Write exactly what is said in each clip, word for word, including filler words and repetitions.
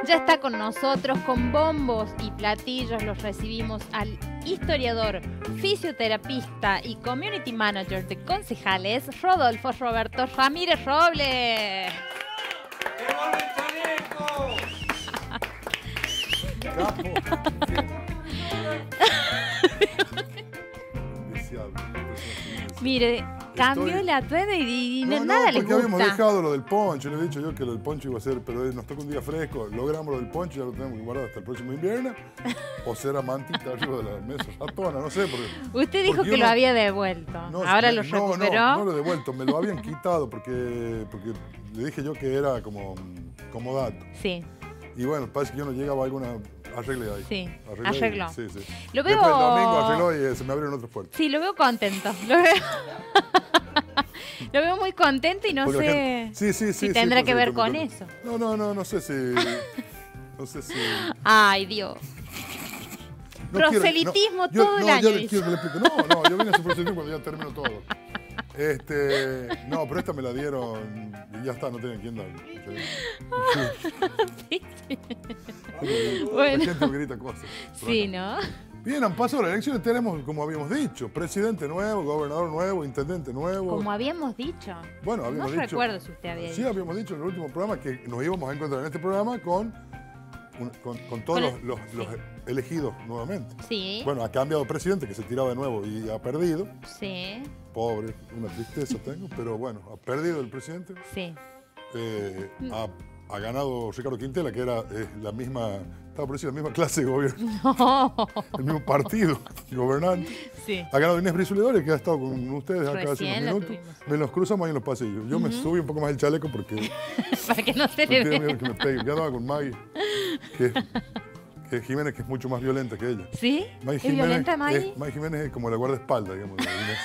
Ya está con nosotros con bombos y platillos. Los recibimos al historiador, fisioterapista y community manager de Concejales, Rodolfo Roberto Ramírez Robles. Mire, cambió Estoy... el atuendo y, y no, no, nada le gusta. porque habíamos dejado lo del poncho. Le he dicho yo que lo del poncho iba a ser, pero nos toca un día fresco. Logramos lo del poncho y ya lo tenemos que guardar hasta el próximo invierno. O será mantita arriba de la mesa ratona, no sé. Porque, Usted dijo que uno... lo había devuelto. No, Ahora no, lo recuperó. No, no, no lo he devuelto. Me lo habían quitado porque, porque le dije yo que era como, como dato. Sí. Y bueno, parece que yo no llegaba a alguna... Arreglé ahí. Sí, arreglé arregló. Ahí. Sí, sí. Lo veo... Después el domingo arregló y eh, se me abrieron otras puertas. Sí, lo veo contento. Lo veo, lo veo muy contento y no Porque sé gente... sí, sí, sí, si tendrá sí, que ver sí, con porque... eso. No, no, no, no sé si... No sé si... Ay, Dios. No proselitismo quiero, no, todo yo, el no, año. Yo le quiero que le explique. No, no, yo vine a hacer proselitismo cuando ya termino todo. Este, no, pero esta me la dieron y ya está, no tienen quien darle. Sí, sí. Bueno. La gente me grita cosas. Sí, ¿no? Bien, han pasado las elecciones, tenemos, como habíamos dicho, presidente nuevo, gobernador nuevo, intendente nuevo. Como habíamos dicho. Bueno, habíamos no dicho. No recuerdo si usted había dicho. Sí, habíamos dicho en el último programa que nos íbamos a encontrar en este programa con, con, con todos con los, los, los elegidos nuevamente. Sí. Bueno, ha cambiado presidente que se tiraba de nuevo y ha perdido. Sí. Pobre, una tristeza tengo, pero bueno, ha perdido el presidente. Sí. Eh, ha, ha ganado Ricardo Quintela, que era eh, la misma, estaba por decir, la misma clase de gobierno. No. El mismo partido gobernante. Sí. Ha ganado Inés Brizuela, que ha estado con ustedes acá Recién hace unos minutos. Tuvimos. Me los cruzamos ahí en los pasillos. Yo uh-huh. me subí un poco más el chaleco porque... Para que no se le vea. Miedo que me pegue. Yo andaba con Maggie, que, que Jiménez, que es mucho más violenta que ella. ¿Sí? Maggie ¿Es Jiménez, violenta Maggie? Es, Maggie Jiménez es como la guardaespaldas, digamos, de Inés.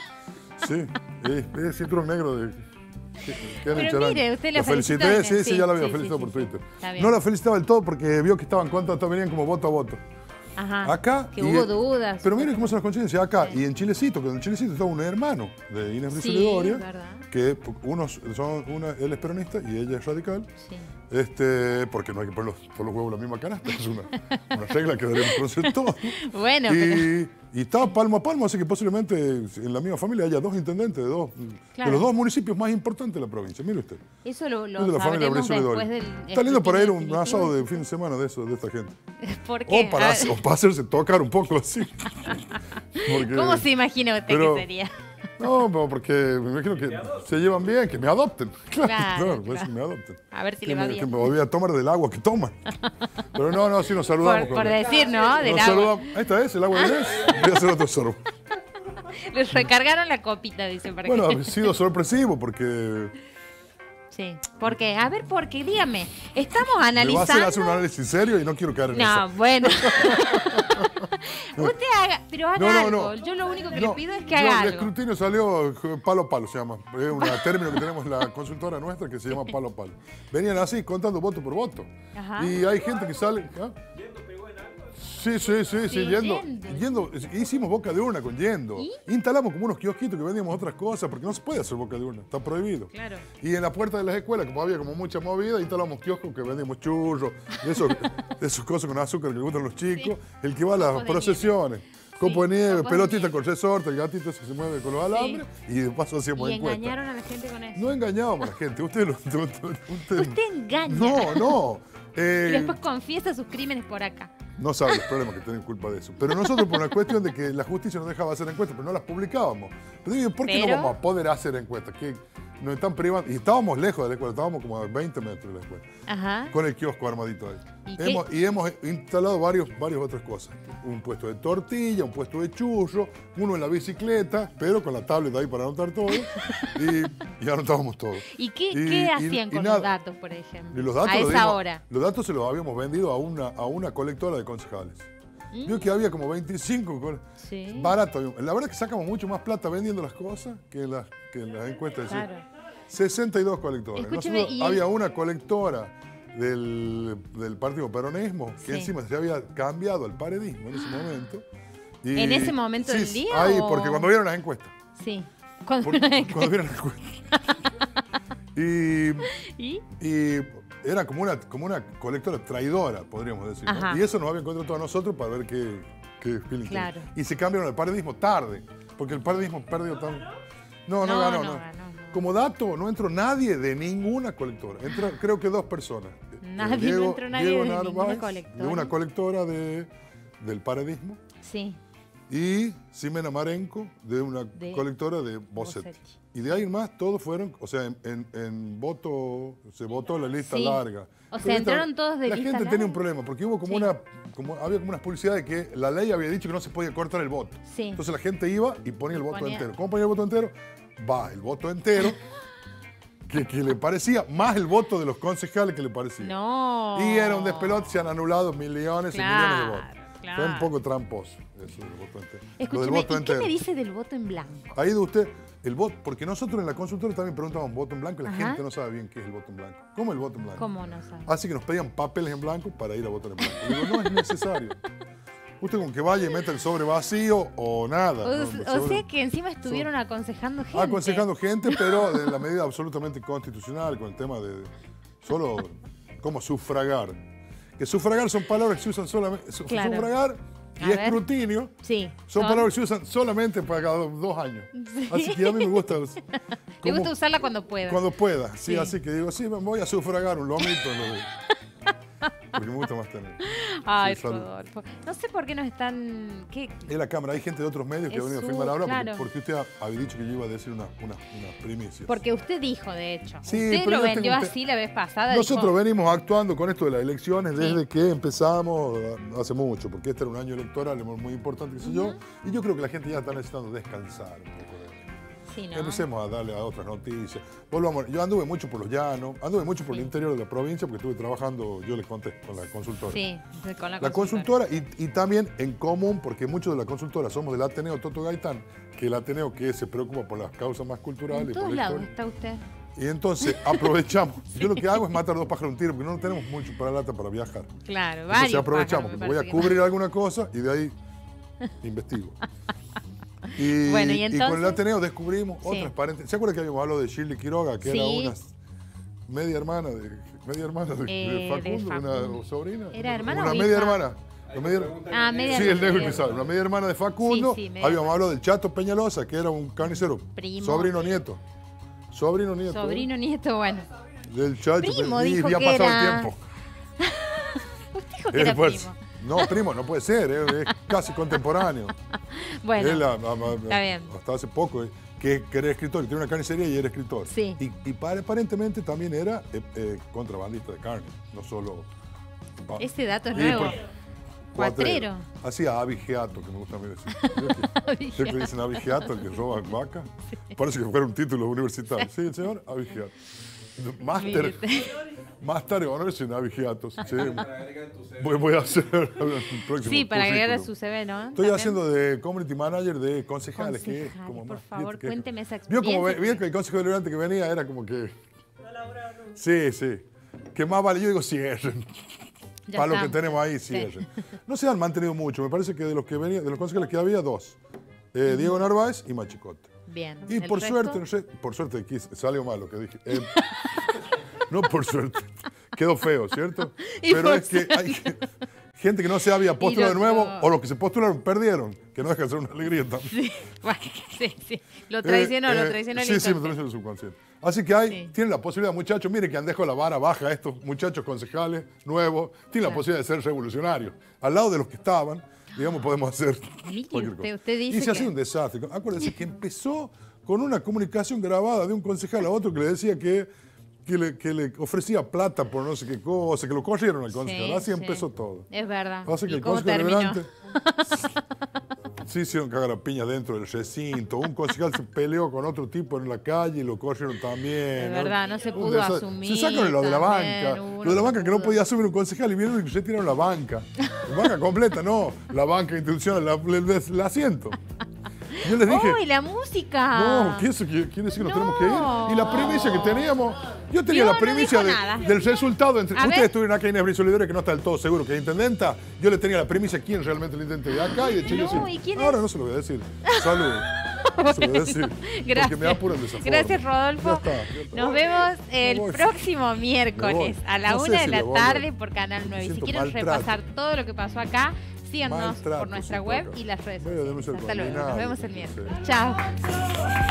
Sí, es, es cinturón negro de... Que, que Pero mire, usted la, la felicité, felicitó, sí, sí, sí, ya la había sí, felicitado sí, por sí, Twitter. sí. No la felicitaba del todo porque vio que estaban cuantas, venían como voto a voto. Ajá, acá que hubo dudas. Pero mire cómo son las coincidencias. Acá sí. y en Chilecito, que en Chilecito está un hermano de Inés Brizuela, sí, que unos son, una, él es peronista y ella es radical. Sí. Este, porque no hay que poner los, todos los huevos en la misma canasta, es una, una regla que deberíamos conocer todos. Bueno, y, pero... y está palmo a palmo, así que posiblemente en la misma familia haya dos intendentes de, dos, claro. de los dos municipios más importantes de la provincia. Mire usted. Eso lo, lo es de la familia después del... Está lindo para ir a un asado de fin de semana de eso, de esta gente. ¿Por qué? O para, o para hacerse tocar un poco así. Porque, ¿cómo se imagina usted pero, que sería? No, porque me imagino que se llevan bien, que me adopten. Claro, claro, claro, claro. que me adopten. A ver si que le va me, bien. Que me volví a tomar del agua que toman. Pero no, no, sí nos saludamos. Por, por decir, ¿no? Del nos agua. Saludamos. Esta es el agua de Inés. Voy a hacer otro sorbo. Les recargaron la copita, dice. Para bueno, que... ha sido sorpresivo porque... Sí, ¿por qué? A ver, ¿por qué? Dígame. Estamos analizando... Me va a hacer, hacer un análisis serio y no quiero caer en no, eso. No, bueno. Usted haga, pero haga no, no, algo. No. Yo lo único que no, le pido es que haga no, algo. El escrutinio salió palo a palo, se llama. Es un término que tenemos en la consultora nuestra que se llama palo a palo. Venían así, contando voto por voto. Ajá. Y hay gente que sale... ¿ah? Sí, sí, sí, sí, sí, yendo, yendo. Hicimos boca de urna con yendo. ¿Y? Instalamos como unos kiosquitos que vendíamos otras cosas, porque no se puede hacer boca de urna, está prohibido. Claro. Y en la puerta de las escuelas, como había como mucha movida, instalamos kioscos que vendíamos churros, de esos, de esos cosas con azúcar que le gustan a los chicos, sí. El que va a las Copo procesiones. Copo sí, de nieve, pelotita con resorte, el gatito ese que se mueve con los alambres, sí. Y de paso hacíamos ¿Y encuestas. engañaron a la gente con eso? No engañábamos a la gente, usted lo... Usted, usted, usted engaña. No, no. Eh, y después confiesa sus crímenes por acá. No sabe los problemas que tienen culpa de eso. Pero nosotros por una cuestión de que la justicia nos dejaba hacer encuestas, pero no las publicábamos. Pero digo, ¿por qué pero... no vamos a poder hacer encuestas? Que nos están privando. Y estábamos lejos de la escuela, estábamos como a veinte metros de la escuela. Ajá. Con el kiosco armadito ahí. ¿Y, hemos, y hemos instalado varios, varias otras cosas. Un puesto de tortilla, un puesto de churro, uno en la bicicleta, pero con la tablet ahí para anotar todo. y, y anotábamos todo. ¿Y qué, y, qué hacían y, con y los datos, por ejemplo? Los datos a esa dimos, hora. Los datos se los habíamos vendido a una, a una colectora de concejales. ¿Mm? Vio que había como veinticinco. Sí. Barato. La verdad es que sacamos mucho más plata vendiendo las cosas que en las, que en las encuestas. Claro. sesenta y dos colectores. Escúcheme, Nosotros, y... Había una colectora del, del partido peronismo que sí. Encima se había cambiado al paredismo en ese momento. Y, ¿En ese momento sí, del día? Ahí, o... porque cuando vieron las encuestas. Sí. Cuando, Por, cuando vieron las encuestas. y, ¿Y? y era como una, como una colectora traidora, podríamos decir, ¿no? Y eso nos había contratado a nosotros para ver qué, qué feeling claro. tenía. Y se cambiaron al paredismo tarde, porque el paredismo perdió tan... No, no, no ganó, no. no. Ganó, no. Como dato, no entró nadie de ninguna colectora. Entró, creo que dos personas. Nadie, Diego, no entró nadie Diego de Narváez, ninguna colectora. De una colectora de, del paredismo. Sí. Y Ximena Marenco, de una de colectora de Bossetti. Bossetti. Y de ahí en más, todos fueron, o sea, en, en, en voto, se votó la lista sí. larga. O sea, entraron esta, todos de la lista gente larga. tenía un problema, porque hubo como sí. una, como, había como unas publicidades de que la ley había dicho que no se podía cortar el voto. Sí. Entonces la gente iba y ponía el voto ponía. entero. ¿Cómo ponía el voto entero? Va, el voto entero, que, que le parecía, más el voto de los concejales que le parecía. No. Y era un despelote, se han anulado millones claro. y millones de votos. Claro. Fue un poco tramposo eso del voto entero. Escúcheme, del voto ¿y entero. qué me dice del voto en blanco? Ahí de usted, el voto, porque nosotros en la consultora también preguntábamos voto en blanco y la Ajá. gente no sabe bien qué es el voto en blanco. ¿Cómo el voto en blanco? ¿Cómo no sabe? Así que nos pedían papeles en blanco para ir a votar en blanco. Y digo, no es necesario. Usted con que vaya y meta el sobre vacío o nada. O, ¿no? o sobre... sea que encima estuvieron sobre... aconsejando gente. Aconsejando gente, pero de la medida absolutamente constitucional, con el tema de solo cómo sufragar. Que sufragar son palabras que se usan solamente. Claro. Sufragar y a escrutinio ver. Sí, son, son palabras que se usan solamente para cada dos años. Sí. Así que a mí me gusta. Me gusta usarla cuando pueda. Cuando pueda, sí, sí. Así que digo, sí, me voy a sufragar un lomito. Porque me gusta más tener. Ay, sí, Rodolfo. No sé por qué nos están... ¿Qué? Es la cámara. Hay gente de otros medios que ha venido a filmar ahora claro. porque, porque usted había dicho que yo iba a decir unas una, una primicias. Porque usted dijo, de hecho. Sí, usted lo vendió así la vez pasada. Nosotros dijo... venimos actuando con esto de las elecciones desde sí. que empezamos hace mucho, porque este era un año electoral muy importante, qué sé uh-huh. yo. Y yo creo que la gente ya está necesitando descansar un poco de Sí, ¿no? Empecemos a darle a otras noticias. Volvamos. Yo anduve mucho por los llanos, anduve mucho por sí. el interior de la provincia porque estuve trabajando, yo les conté, con la consultora. Sí, con la, la consultora. La consultora y, y también en común, porque muchos de la consultora somos del Ateneo Toto Gaitán, que el Ateneo que se preocupa por las causas más culturales. En todos lados está usted. Y entonces aprovechamos. Yo lo que hago es matar dos pájaros de un tiro porque no tenemos mucho para lata para viajar. Claro, entonces varios aprovechamos, pájaros, porque voy a cubrir más. alguna cosa y de ahí investigo. Y, bueno, ¿y, entonces? y con el Ateneo descubrimos sí. otras parentes. ¿Se acuerdan que habíamos hablado de Shirley Quiroga, que sí. era una media hermana de, media hermana de, eh, de, Facundo, de Facundo, una sobrina? ¿Era hermana una o media hija? hermana. Una media, ah, media sí, el negro que sabe. Una media hermana de Facundo. Sí, sí, habíamos hablado del Chato Peñalosa, que era un carnicero. Primo. Sobrino nieto. Sobrino nieto. Sobrino nieto, bueno. Del Chato. Primo, y dijo ya ha que pasado era... el tiempo. Usted dijo que era pues, primo. No, primo, no puede ser, es, es casi contemporáneo. Bueno, Él, a, a, a, está bien. Hasta hace poco, eh, que, que era escritor, que tiene una carnicería y era escritor. Sí. Y, y aparentemente también era eh, eh, contrabandista de carne, no solo... Ese dato es nuevo. Cuatrero. Hacía abigeato, que me gusta a mí decir. Siempre dicen abigeato, el que roba vaca. Sí. Parece que fuera un título universitario. Sí, el señor abigeato. Máster, máster de honores en abigeato. Sí. Voy, voy a hacer el próximo Sí, para agregar a su C V, ¿no? Estoy ¿También? haciendo de community manager de concejales. concejales que es como por más, favor, que, cuénteme esa experiencia. Vio como vi que el consejo deliberante que venía era como que... Sí, sí. Que más vale, yo digo cierren. Ya para está. Lo que tenemos ahí, cierren. Sí. No se han mantenido mucho. Me parece que de los que venía, de los concejales que había, dos. Eh, uh-huh. Diego Narváez y Machicote. Bien. Y por resto? suerte, no sé, por suerte aquí salió mal lo que dije. Eh, no por suerte, quedó feo, ¿cierto? Pero es que hay gente que no se había postulado de nuevo o los que se postularon perdieron, que no deja de ser una alegría también. Sí, bueno, sí, sí. Lo traicionó, eh, lo traicionó el Sí, sí, me traicionó el subconsciente. Así que hay, sí. tienen la posibilidad, muchachos, miren que han dejado la vara baja a estos muchachos concejales nuevos, tienen claro. la posibilidad de ser revolucionarios. Al lado de los que estaban, digamos, podemos hacer Miki, cualquier usted, cosa. usted dice y se que... ha sido un desastre. Acuérdense que empezó con una comunicación grabada de un concejal a otro que le decía que, que, le, que le ofrecía plata por no sé qué cosa, que lo corrieron al concejal. Sí, Así sí. empezó todo. Es verdad. Así que ¿Y el cómo terminó? Delante, sí hicieron cagar a piña dentro del recinto. Un concejal se peleó con otro tipo en la calle y lo corrieron también. Es verdad, no se pudo asumir. Se sacaron lo de la banca. Lo de la banca que no podía asumir un concejal y vieron y se tiraron la banca. La banca completa, no. La banca institucional, la, el, el asiento. Yo les dije... ¡Uy, la música! No, que eso quiere decir que nos no. tenemos que ir. Y la primicia que teníamos... Yo tenía yo la primicia no de, del resultado. Entre, ustedes ver. estuvieron acá en Inés Brisolidora, que no está del todo seguro que es intendenta. Yo le tenía la primicia quién realmente el intendente de acá y de Chile. No, ¿y quién Ahora es? no se lo voy a decir. Salud. Eso voy a decir. Gracias. Porque me apuran de esa forma. Gracias, Rodolfo. Ya está, ya está. Nos vemos el voy. próximo miércoles a la No sé una si de la le voy. tarde por Canal nueve. Y si Siento quieren maltrato. repasar todo lo que pasó acá, síganos Maltrato por nuestra siento web acá. y las redes Medio debe sociales. ser Hasta luego. Nos coordinado, vemos el no sé. miércoles. Chao.